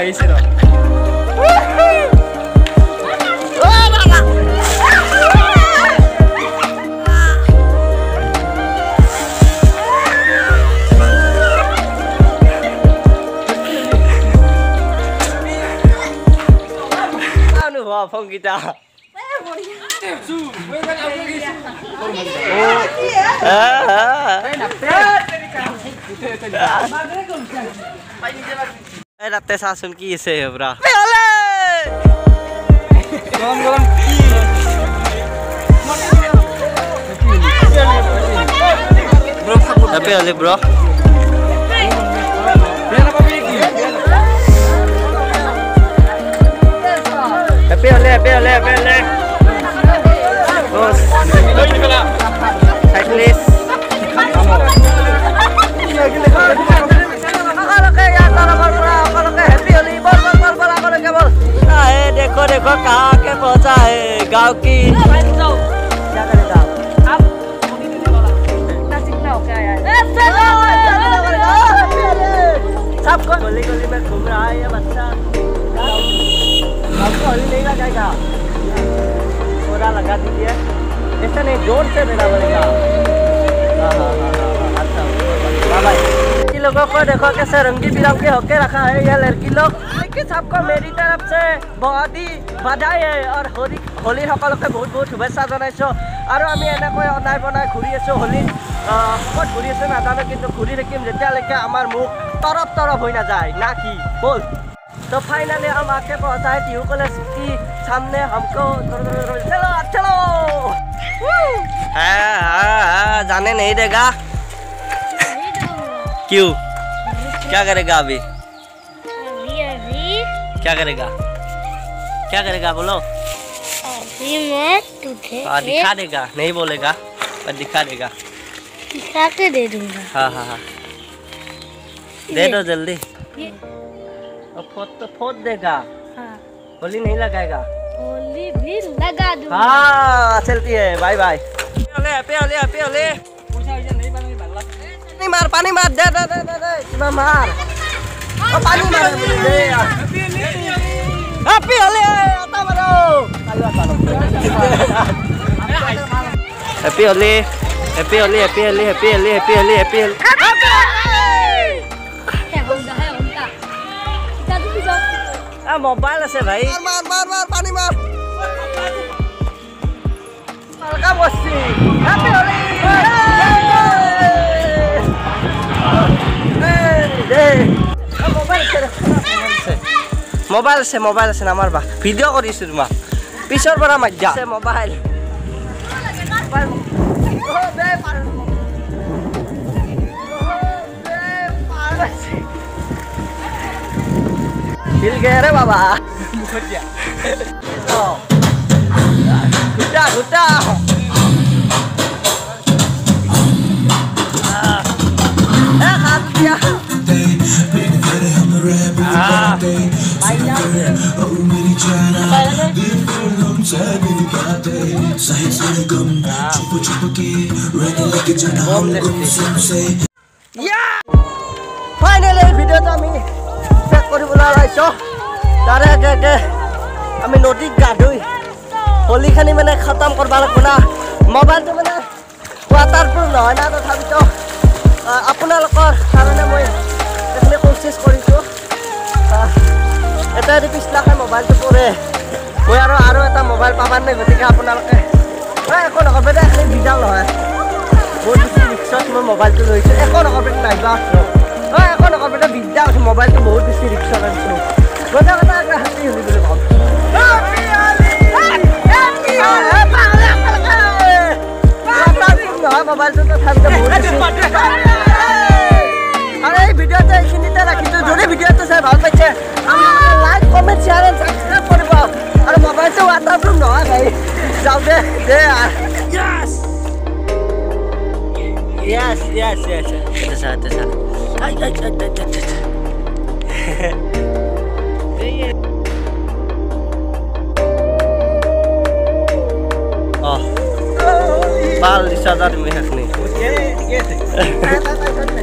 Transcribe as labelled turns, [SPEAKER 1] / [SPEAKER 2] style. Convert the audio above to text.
[SPEAKER 1] আহিছে ৰ
[SPEAKER 2] Phong kita. Latte sasun ki ise bra. Tapi oleh bro. Happy oleh. Bos. Cyclist. देखो कहाँ के पहुँचा है गाँव की क्या करेगा अब सीखना हो क्या यार सबको गली गली में घूम रहा है ये बच्चा आपको होली नहीं लगाएगा पूरा लगा दीजिए ऐसा नहीं जोर से देना पड़ेगा लोगों को देखो कैसे रंगी बिरंगे होके रखा है ये लड़की लोग सबको मेरी तरफ से बहुत ही बधाई है और होली सकलोके बहुत बहुत शुभेच्छा जनाइছো और आमी এনেকৈ অনাই বনাই ঘূৰি আছো হোলি ক'ত ঘূৰি আছো নাজানো কিন্তু ঘূৰি থাকিম যেতিয়ালৈকে আমাৰ মুখ तरफ तरफ हो ना जाए ना कि बोल तो फाइनली हम आके पहुंचा है टीयू कॉलेज की सामने हमको चलो चलो जाने नहीं देगा क्यों क्या करेगा अभी क्या करेगा बोलो
[SPEAKER 3] अभी मैं तुझे
[SPEAKER 2] दिखा देगा नहीं बोलेगा पर दिखा देगा
[SPEAKER 3] दिखा के दे दूंगा
[SPEAKER 2] हाँ दे दो जल्दी फोट देगा
[SPEAKER 3] हाँ
[SPEAKER 2] होली नहीं लगाएगा
[SPEAKER 3] होली भी लगा दूंगा
[SPEAKER 2] हाँ चलती है बाय बाय पानी मार दे मार पानी मार हैप्पी होली आता मारो हैप्पी होली मोबाइल से भाई मार पानी मार हल्का बस्सी हैप्पी होली मोबाइल से नमार बा भिडिओ करिछु तुमा पिछर बरा मज्जा से मोबाइल हिल गया रे बाबा गुड्डा फाइनली भिडिओ तो आमी চেক কৰিবলৈ ওলাইছো তাৰে আগে আমি নদীত গা ধুই হোলীখানি মানে খতম কৰিব লাগিব না মোবাইলটো মানে ৱাটাৰপ্ৰুফ নহয় না তথাপিতো আপোনালোকৰ কাৰণে মই এইখিনি কোচিছ কৰিছোঁ এটা যদি পিছলাকে মোবাইলটো পৰে মই আৰু এটা মোবাইল পাবাৰ নাই গতিকে আপোনালোকে একো নকৰিব দে এইখিনি বিজাল নহয় বহুত বেছি ৰিক্সত মই মোবাইলটো লৈছোঁ একো নকৰিব নাহিবা একো নকৰিব বিদ্যা আছে মোবাইলটো বহুত বেছি ৰিক্সত আনিছোঁ গোটা হাতি হলি বুলি কম নহয় মোবাইলটো তথাপিতো বহুত আৰু এই ভিডিঅ'টো এইখিনিতে ৰাখিছোঁ যদি ভিডিঅ'টো চাই ভাল পাইছে like comment share and subscribe কৰিব আৰু মোবাইলটো ৱাটাৰপ্ৰুফ নহয় ভাই যাওঁ দে Yes. Itu sah. Oh, bal di sana demi hak nih.